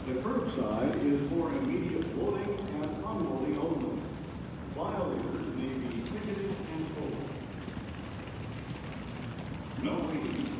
The curbside is for immediate loading and unloading only. Violators may be ticketed and tolled. No waiting.